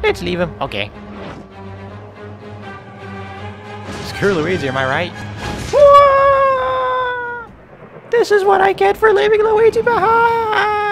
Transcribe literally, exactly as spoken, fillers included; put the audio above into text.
Let's leave him. Okay. Screw Luigi, am I right? Whoa! This is what I get for leaving Luigi behind!